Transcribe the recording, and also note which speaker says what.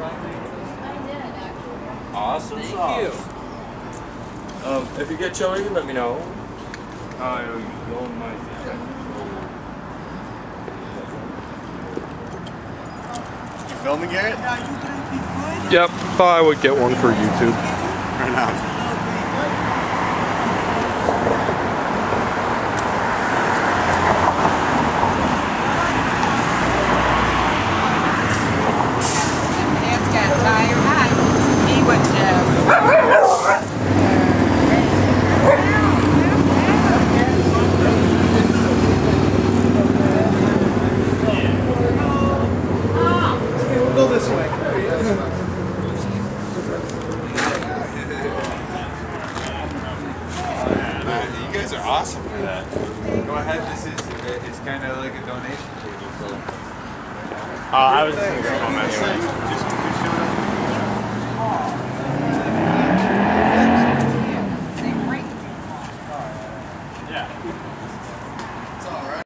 Speaker 1: Awesome
Speaker 2: Thank
Speaker 1: sauce.
Speaker 2: you.
Speaker 1: If you get chili, let me know.
Speaker 3: You filming, Garrett?
Speaker 4: Yep, thought I would get one for YouTube.
Speaker 3: Right now.
Speaker 5: Go this way.
Speaker 3: You guys are awesome for that. Go ahead. It's kind of like a donation table. So.
Speaker 4: I was just gonna go home anyway.